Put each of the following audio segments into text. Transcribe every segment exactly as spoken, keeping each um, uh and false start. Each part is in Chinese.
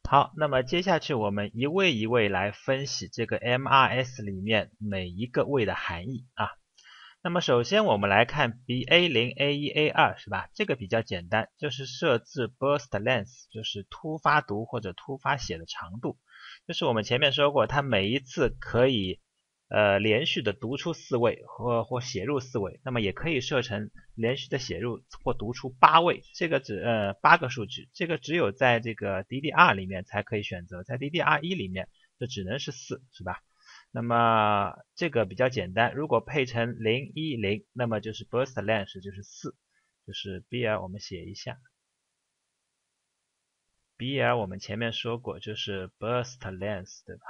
好，那么接下去我们一位一位来分析这个 M R S 里面每一个位的含义啊。那么首先我们来看 B A 零 A 一 A 二 是吧？这个比较简单，就是设置 burst length， 就是突发读或者突发写的长度。就是我们前面说过，它每一次可以呃连续的读出四位或或写入四位，那么也可以设成连续的写入或读出八位，这个只呃八个数据，这个只有在这个 D D R 里面才可以选择，在 D D R 一 里面这只能是四，是吧？那么这个比较简单，如果配成零一零，那么就是 burst length 就是四，就是 B L 我们写一下 B L 我们前面说过就是 burst length 对吧？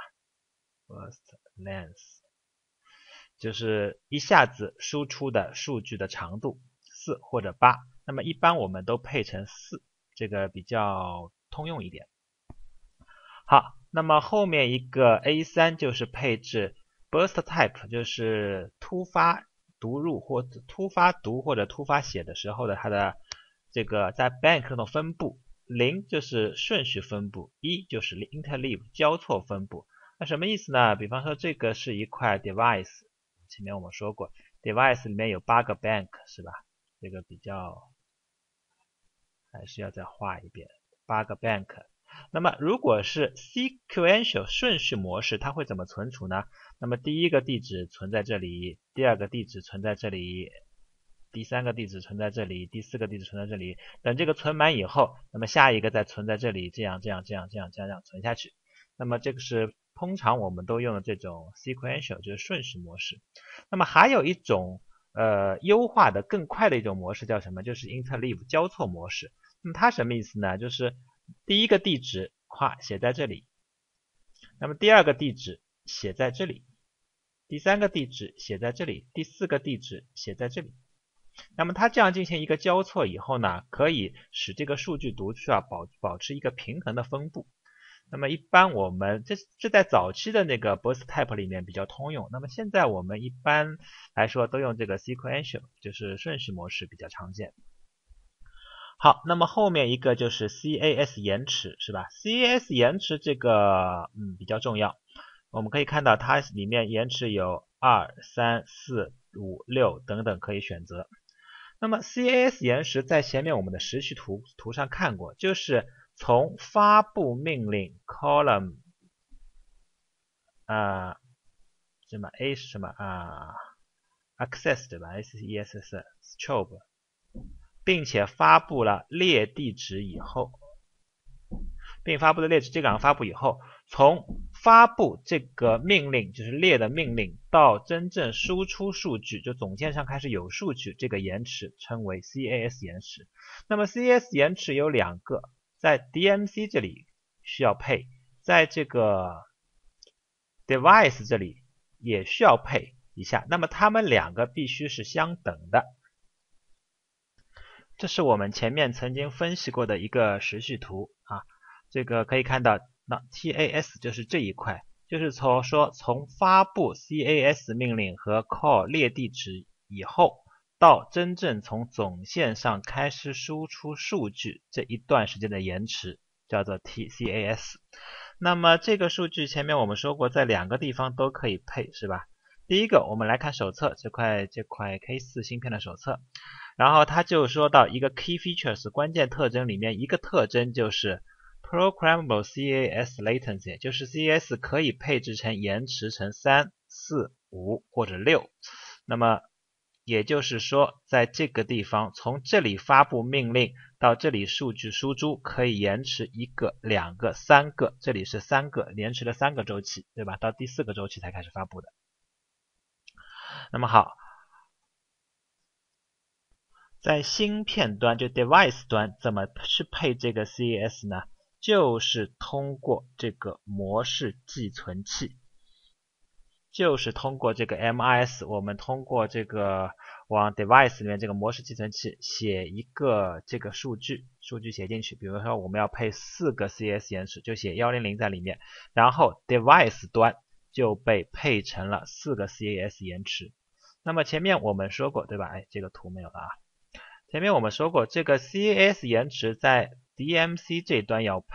burst length 就是一下子输出的数据的长度四或者八，那么一般我们都配成四，这个比较通用一点。好，那么后面一个 A 三 就是配置 burst type， 就是突发读入或突发读或者突发写的时候的它的这个在 bank 中的分布，零就是顺序分布，一就是 interleave 交错分布。那什么意思呢？比方说这个是一块 device， 前面我们说过 device 里面有八个 bank 是吧？这个比较还是要再画一遍，八个 bank。那么如果是 sequential 顺序模式，它会怎么存储呢？那么第一个地址存在这里，第二个地址存在这里，第三个地址存在这里，第四个地址存在这里。等这个存满以后，那么下一个再存在这里，这样这样这样这样这样这样存下去。那么这个是通常我们都用的这种 sequential， 就是顺序模式。那么还有一种呃优化的更快的一种模式叫什么？就是 interleave 交错模式。那么它什么意思呢？就是第一个地址画写在这里，那么第二个地址写在这里，第三个地址写在这里，第四个地址写在这里。那么它这样进行一个交错以后呢，可以使这个数据读出啊保保持一个平衡的分布。那么一般我们这这在早期的那个 burst type 里面比较通用，那么现在我们一般来说都用这个 sequential， 就是顺序模式比较常见。好，那么后面一个就是 C A S 延迟是吧？ C A S 延迟这个嗯比较重要，我们可以看到它里面延迟有二、三、四、五、六等等可以选择。那么 C A S 延迟在前面我们的时序图图上看过，就是从发布命令 column 啊、呃，什么 A 是什么啊 access 对吧 ？S E S S strobe。并且发布了列地址以后，并发布了列址这两个发布以后，从发布这个命令就是列的命令到真正输出数据，就总线上开始有数据，这个延迟称为 C A S 延迟。那么 C A S 延迟有两个，在 D M C 这里需要配，在这个 device 这里也需要配一下，那么它们两个必须是相等的。这是我们前面曾经分析过的一个时序图啊，这个可以看到，那 T A S 就是这一块，就是从说从发布 C A S 命令和 call 列地址以后，到真正从总线上开始输出数据这一段时间的延迟，叫做 T C A S。那么这个数据前面我们说过，在两个地方都可以配，是吧？第一个，我们来看手册这块这块 K 四 芯片的手册。然后他就说到一个 key features 关键特征里面一个特征就是 programmable C A S latency， 就是 C A S 可以配置成延迟成三、四、五或者六。那么也就是说在这个地方从这里发布命令到这里数据输出可以延迟一个、两个、三个，这里是三个，延迟了三个周期，对吧？到第四个周期才开始发布的。那么好，在芯片端就 device 端怎么去配这个 C A S 呢？就是通过这个模式寄存器，就是通过这个 M I S， 我们通过这个往 device 里面这个模式寄存器写一个这个数据，数据写进去，比如说我们要配四个 C A S 延迟，就写一零零在里面，然后 device 端就被配成了四个 C A S 延迟。那么前面我们说过对吧？哎，这个图没有了啊。前面我们说过，这个 C A S 延迟在 D M C 这端要配，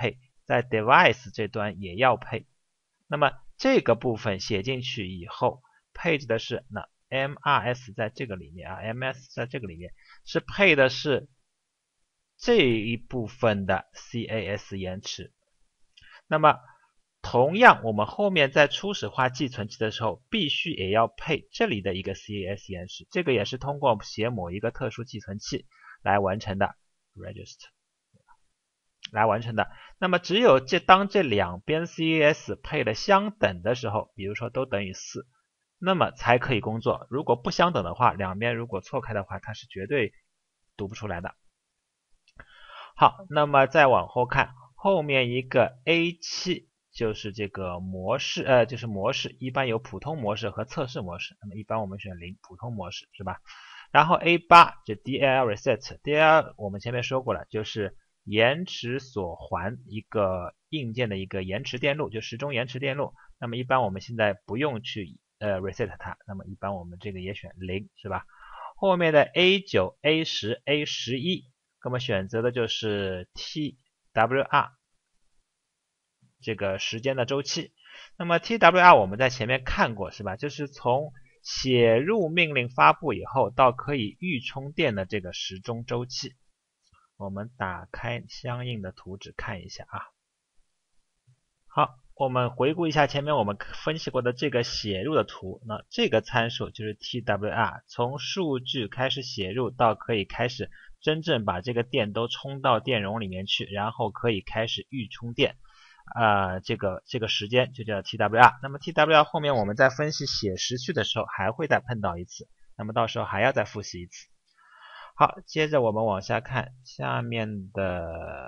在 device 这端也要配。那么这个部分写进去以后，配置的是那 M R S 在这个里面啊 ，M S 在这个里面是配的是这一部分的 C A S 延迟。那么同样，我们后面在初始化寄存器的时候，必须也要配这里的一个 C A S 延迟，这个也是通过写某一个特殊寄存器来完成的 register 来完成的。那么只有这当这两边 C A S 配的相等的时候，比如说都等于四，那么才可以工作。如果不相等的话，两边如果错开的话，它是绝对读不出来的。好，那么再往后看，后面一个 A 七 就是这个模式，呃，就是模式，一般有普通模式和测试模式。那么一般我们选零，普通模式是吧？然后 A 八 就 D L L reset，D L L 我们前面说过了，就是延迟锁环一个硬件的一个延迟电路，就时钟延迟电路。那么一般我们现在不用去呃 reset 它，那么一般我们这个也选零是吧？后面的 A 九、A 十、A 十一，那么选择的就是 T W R 这个时间的周期。那么 T W R 我们在前面看过是吧？就是从写入命令发布以后到可以预充电的这个时钟周期。我们打开相应的图纸看一下啊。好，我们回顾一下前面我们分析过的这个写入的图，那这个参数就是 T W R， 从数据开始写入到可以开始真正把这个电都充到电容里面去，然后可以开始预充电，呃，这个这个时间就叫 T W R。 那么 T W R 后面我们在分析写时序的时候还会再碰到一次，那么到时候还要再复习一次。好，接着我们往下看下面的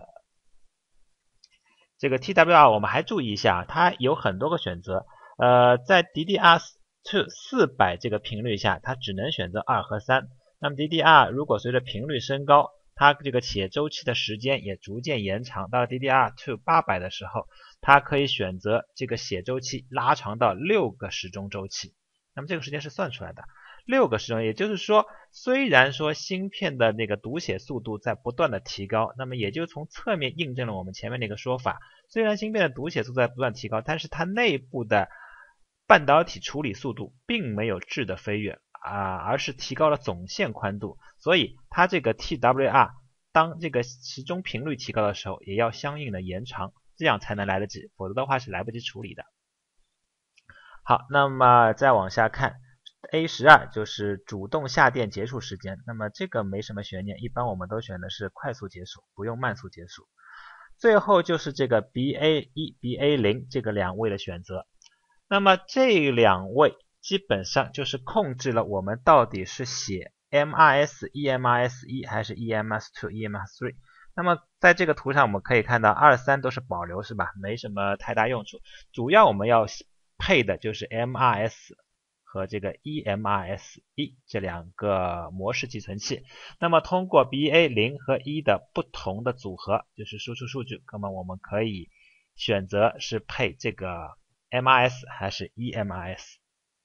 这个 T W R， 我们还注意一下，它有很多个选择。呃，在 D D R 四百 这个频率下，它只能选择二和三。那么 D D R 如果随着频率升高，它这个写周期的时间也逐渐延长。到 D D R八百 的时候，它可以选择这个写周期拉长到六个时钟周期。那么这个时间是算出来的。六个时钟，也就是说，虽然说芯片的那个读写速度在不断的提高，那么也就从侧面印证了我们前面那个说法，虽然芯片的读写速度在不断提高，但是它内部的半导体处理速度并没有质的飞跃啊，而是提高了总线宽度，所以它这个 T W R 当这个时钟频率提高的时候，也要相应的延长，这样才能来得及，否则的话是来不及处理的。好，那么再往下看。A 十二 就是主动下电结束时间，那么这个没什么悬念，一般我们都选的是快速结束，不用慢速结束。最后就是这个 B A 一、B A 零 这个两位的选择，那么这两位基本上就是控制了我们到底是写 M R S、E M R S 一 还是 E M R S 二、E M R S 三。那么在这个图上我们可以看到二、三都是保留是吧？没什么太大用处，主要我们要配的就是 M R S。和这个 E M R S 一 这两个模式寄存器，那么通过 B A 零 和一的不同的组合，就是输出数据，那么我们可以选择是配这个 M R S 还是 E M R S。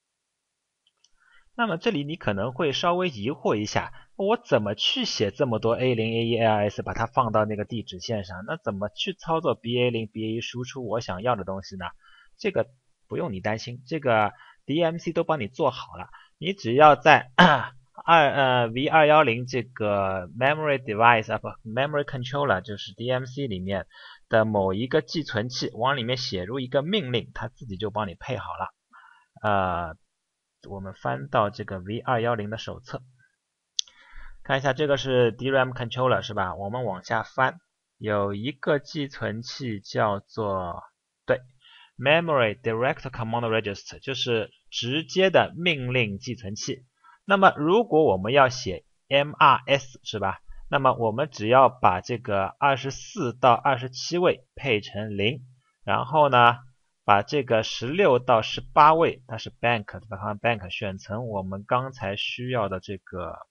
那么这里你可能会稍微疑惑一下，我怎么去写这么多 A 零、A 一、A 二 S 把它放到那个地址线上？那怎么去操作 B A 零、B A 一 输出我想要的东西呢？这个不用你担心，这个D M C 都帮你做好了，你只要在二呃 V 二一零 这个 memory device 啊不 memory controller 就是 D M C 里面的某一个寄存器往里面写入一个命令，它自己就帮你配好了。呃，我们翻到这个 V 二一零 的手册，看一下这个是 D RAM controller 是吧？我们往下翻，有一个寄存器叫做对。Memory Direct Command Register 就是直接的命令寄存器。那么如果我们要写 M R S 是吧？那么我们只要把这个二十四到二十七位配成零，然后呢把这个十六到十八位，它是 Bank 把它 Bank 选成我们刚才需要的这个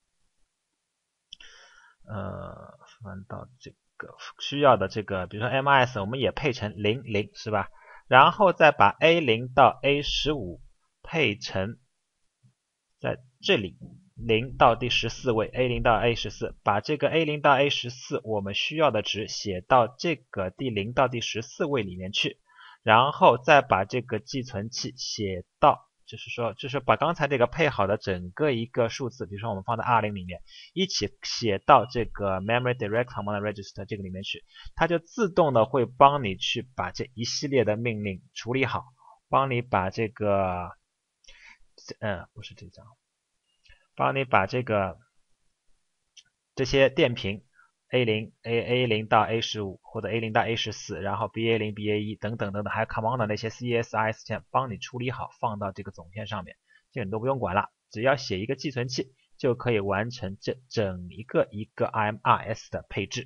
呃翻到这个需要的这个，比如说 M R S 我们也配成零零是吧？然后再把 A 零 到 A 十五 配成在这里零到第十四位 A 零到 A 十四，把这个 A 零到 A 十四我们需要的值写到这个第零到第十四位里面去，然后再把这个寄存器写到，就是说就是把刚才这个配好的整个一个数字，比如说我们放在 二零 里面，一起写到这个 memory direct command register 这个里面去，它就自动的会帮你去把这一系列的命令处理好，帮你把这个嗯不是这张帮你把这个这些电平 A 零 A A 零到 A 十五或者 A 零到 A 十四，然后 B A 零 B A 一等等等等，还有 command 的那些 C S I S 键帮你处理好，放到这个总线上面，这个你都不用管了，只要写一个寄存器就可以完成这整一个一个 I M R S 的配置。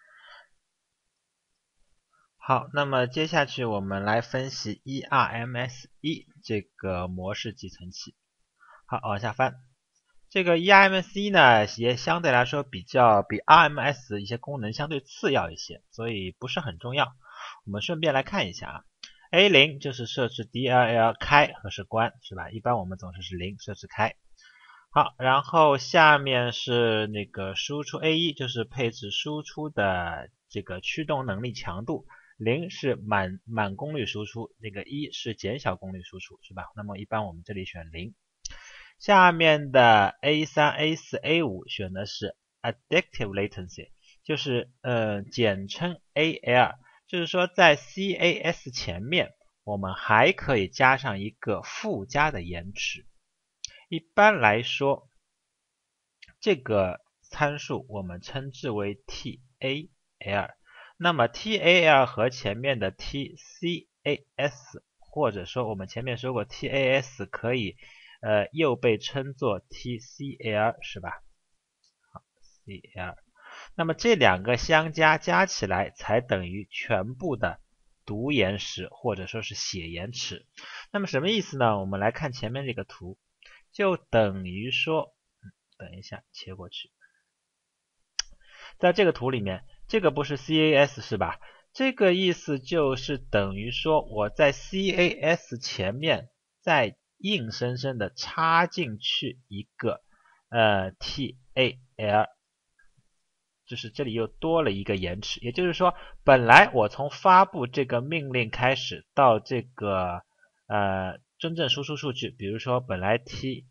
好，那么接下去我们来分析 E R M S 一 这个模式寄存器。好，往下翻。这个 E R M S 一 呢，也相对来说比较比 R M S 一些功能相对次要一些，所以不是很重要。我们顺便来看一下啊 ，A 零 就是设置 D L L 开和是关，是吧？一般我们总是是零设置开。好，然后下面是那个输出 A 一，就是配置输出的这个驱动能力强度，零是满满功率输出，那个一是减小功率输出，是吧？那么一般我们这里选零。下面的 A 三、A 四、A 五 选的是 additive latency， 就是呃简称 A L， 就是说在 C A S 前面我们还可以加上一个附加的延迟。一般来说，这个参数我们称之为 T A L， 那么 T A L 和前面的 T C A S， 或者说我们前面说过 T A S 可以呃又被称作 T C L 是吧？好 ，C L， 那么这两个相加加起来才等于全部的读延时或者说是写延迟。那么什么意思呢？我们来看前面这个图，就等于说，嗯、等一下切过去，在这个图里面，这个不是 C A S 是吧？这个意思就是等于说我在 C A S 前面再硬生生的插进去一个呃 T A L， 就是这里又多了一个延迟，也就是说本来我从发布这个命令开始到这个呃真正输出数据，比如说本来 T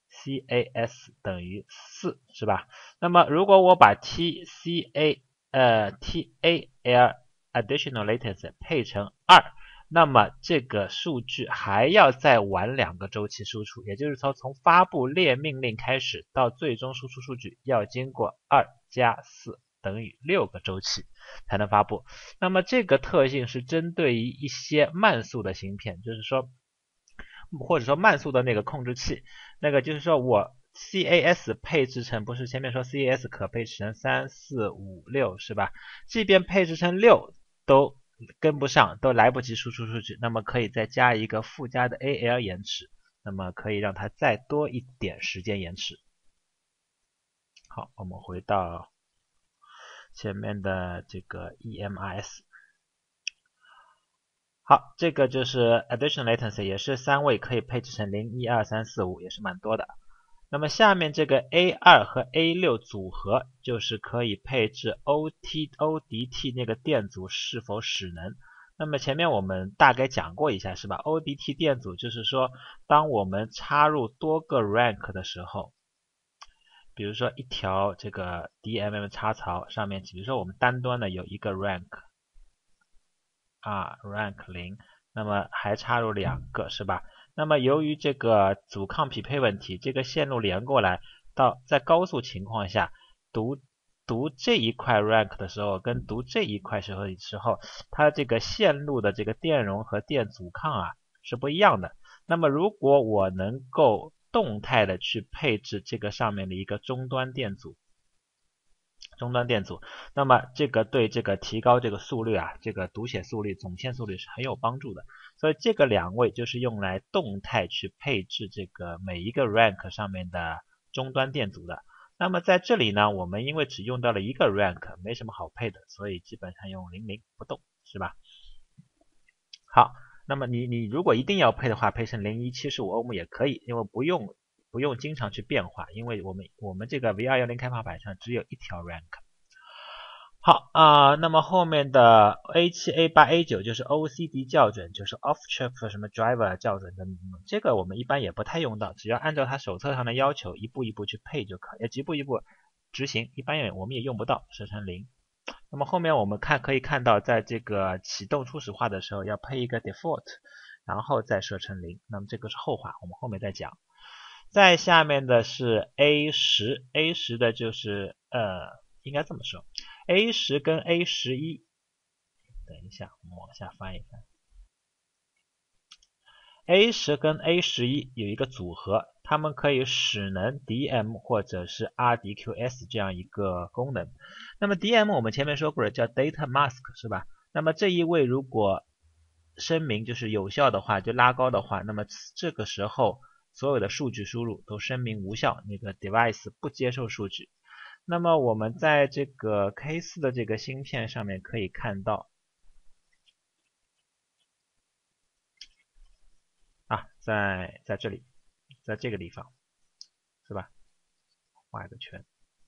C A S 等于四是吧？那么如果我把 T C A 呃 T A L additional latency 配成二，那么这个数据还要再晚两个周期输出，也就是说从发布列命令开始到最终输出数据要经过二加四等于六个周期才能发布。那么这个特性是针对于一些慢速的芯片，就是说或者说慢速的那个控制器，那个就是说我 C A S 配置成，不是前面说 C A S 可配置成三、四、五、六是吧？即便配置成六都跟不上，都来不及输出数据，那么可以再加一个附加的 A L 延迟，那么可以让它再多一点时间延迟。好，我们回到前面的这个 E M R S。好，这个就是 additional latency， 也是三位可以配置成零、一、二、三、四、五，也是蛮多的。那么下面这个 A 二 和 A 六 组合，就是可以配置 O T O D T 那个电阻是否使能。那么前面我们大概讲过一下是吧？ O D T 电阻就是说，当我们插入多个 rank 的时候，比如说一条这个 D M M 插槽上面，比如说我们单端的有一个 rank。啊 rank 零，那么还插入两个是吧？那么由于这个阻抗匹配问题，这个线路连过来到在高速情况下读读这一块 rank 的时候跟读这一块时候时候，它这个线路的这个电容和电阻抗啊是不一样的。那么如果我能够动态的去配置这个上面的一个终端电阻。终端电阻，那么这个对这个提高这个速率啊，这个读写速率、总线速率是很有帮助的。所以这个两位就是用来动态去配置这个每一个 rank 上面的终端电阻的。那么在这里呢，我们因为只用到了一个 rank， 没什么好配的，所以基本上用零零不动，是吧？好，那么你你如果一定要配的话，配成零一七十五欧姆也可以，因为不用不用经常去变化，因为我们我们这个 V 二一零 开发板上只有一条 rank。好啊、呃，那么后面的 A 七、A 八、A 九 就是 O C D 校准，就是 Off-Chip 什么 Driver 校准的，这个我们一般也不太用到，只要按照它手册上的要求一步一步去配就可以，一步一步执行，一般也我们也用不到，设成零。那么后面我们看可以看到，在这个启动初始化的时候要配一个 Default， 然后再设成零，那么这个是后话，我们后面再讲。再下面的是 A 十， A 十 的就是呃。应该这么说 ，A 十 跟 A 十一， 等一下，我们往下翻一翻。A 十 跟 A 十一 有一个组合，它们可以使能 D M 或者是 R D Q S 这样一个功能。那么 D M 我们前面说过了，叫 Data Mask 是吧？那么这一位如果声明就是有效的话，就拉高的话，那么这个时候所有的数据输入都声明无效，那个 device 不接受数据。那么我们在这个 K 四 的这个芯片上面可以看到啊，在在这里，在这个地方是吧？画一个圈，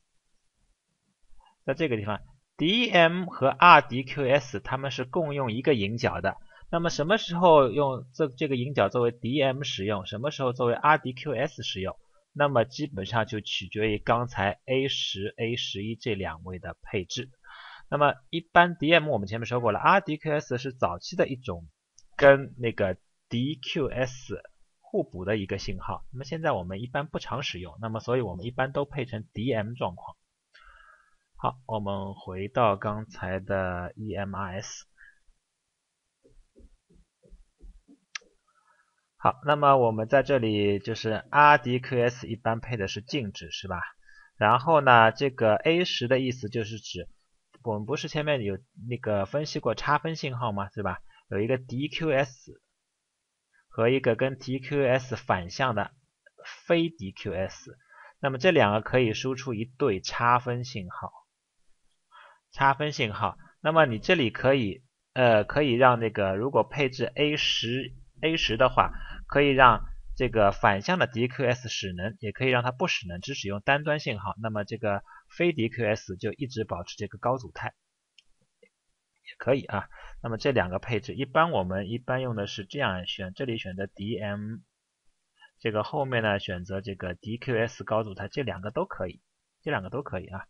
在这个地方 D M 和 R D Q S 它们是共用一个引脚的。那么什么时候用这这个引脚作为 D M 使用，什么时候作为 R D Q S 使用？那么基本上就取决于刚才 A 十、A 十一 这两位的配置。那么一般 D M 我们前面说过了 ，R D Q S 是早期的一种跟那个 D Q S 互补的一个信号。那么现在我们一般不常使用，那么所以我们一般都配成 D M 状况。好，我们回到刚才的 E M R S。好，那么我们在这里就是 R D Q S 一般配的是静止是吧？然后呢，这个 A 十 的意思就是指，我们不是前面有那个分析过差分信号吗？对吧？有一个 D Q S 和一个跟 D Q S 反向的非 D Q S， 那么这两个可以输出一对差分信号。差分信号，那么你这里可以呃可以让那个如果配置 A 十 A 十 的话，可以让这个反向的 D Q S 使能，也可以让它不使能，只使用单端信号。那么这个非 D Q S 就一直保持这个高组态，也可以啊。那么这两个配置，一般我们一般用的是这样选，这里选择 D M， 这个后面呢选择这个 D Q S 高组态，这两个都可以，这两个都可以啊。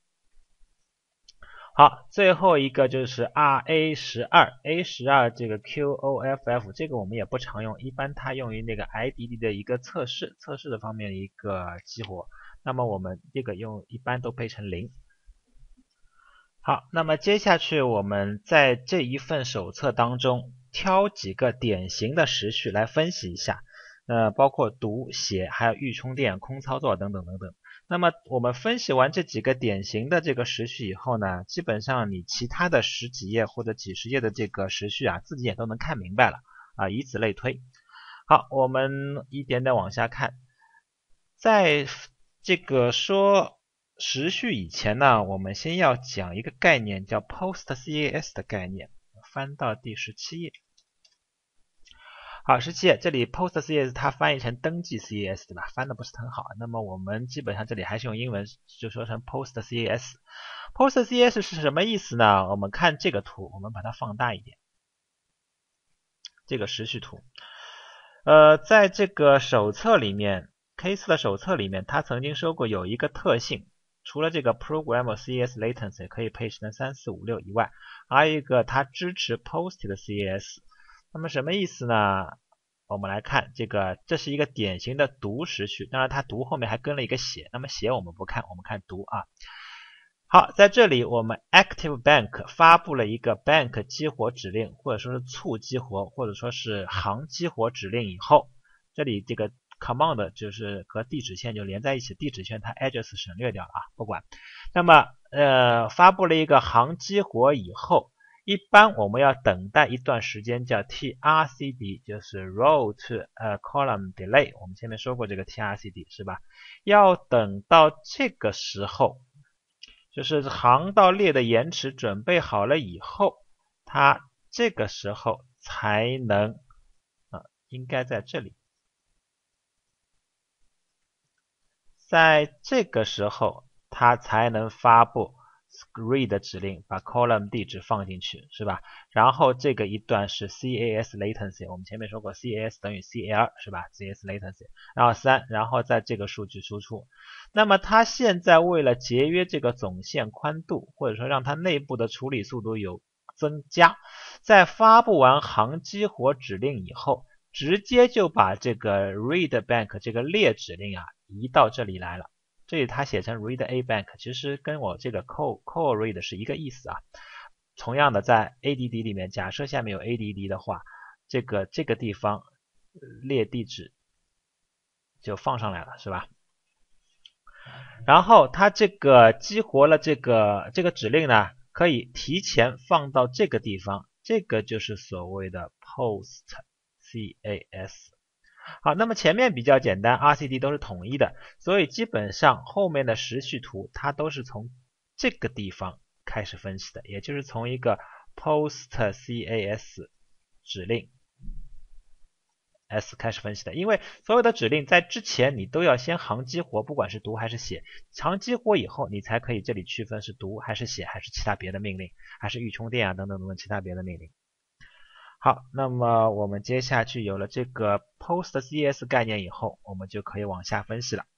好，最后一个就是 R A 十二 A 十二 这个 Q O F F， 这个我们也不常用，一般它用于那个 I D D 的一个测试，测试的方面的一个激活。那么我们这个用一般都配成零。好，那么接下去我们在这一份手册当中挑几个典型的时序来分析一下，呃，包括读、写，还有预充电、空操作等等等等。那么我们分析完这几个典型的这个时序以后呢，基本上你其他的十几页或者几十页的这个时序啊，自己也都能看明白了啊，以此类推。好，我们一点点往下看，在这个说时序以前呢，我们先要讲一个概念，叫 Post C A S 的概念。翻到第十七页。好，十七页这里 Post C A S 它翻译成登记 C A S 对吧？翻的不是很好。那么我们基本上这里还是用英文就说成 Post C A S。Post C A S 是什么意思呢？我们看这个图，我们把它放大一点。这个时序图，呃，在这个手册里面 K 四 的手册里面，它曾经说过有一个特性，除了这个 Programmer C A S Latency 可以配成三四五六以外，还有一个它支持 Posted C A S。那么什么意思呢？我们来看这个，这是一个典型的读时序，当然它读后面还跟了一个写，那么写我们不看，我们看读啊。好，在这里我们 ActiveBank 发布了一个 Bank 激活指令，或者说是促激活，或者说是行激活指令以后，这里这个 command 就是和地址线就连在一起，地址线它 address 省略掉了啊，不管。那么呃发布了一个行激活以后，一般我们要等待一段时间叫 T R C D， 就是 row to a column delay， 我们前面说过这个 T R C D 是吧？要等到这个时候，就是行到列的延迟准备好了以后，它这个时候才能啊，应该在这里在这个时候它才能发布 read 指令，把 column 地址放进去，是吧？然后这个一段是 cas latency， 我们前面说过 cas 等于 cl 是吧 cas latency， 然后三，然后在这个数据输出。那么它现在为了节约这个总线宽度，或者说让它内部的处理速度有增加，在发布完行激活指令以后，直接就把这个 readBank 这个列指令啊移到这里来了。这里它写成 readABank， 其实跟我这个 call call read 是一个意思啊。同样的，在 A D D 里面，假设下面有 A D D 的话，这个这个地方列地址就放上来了，是吧？然后它这个激活了这个这个指令呢，可以提前放到这个地方，这个就是所谓的 post cas。好，那么前面比较简单 ，R C D 都是统一的，所以基本上后面的时序图它都是从这个地方开始分析的，也就是从一个 post cas 指令 s 开始分析的。因为所有的指令在之前你都要先行激活，不管是读还是写，行激活以后你才可以这里区分是读还是写，还是其他别的命令，还是预充电啊等等等等其他别的命令。好，那么我们接下去有了这个 post cas 概念以后，我们就可以往下分析了。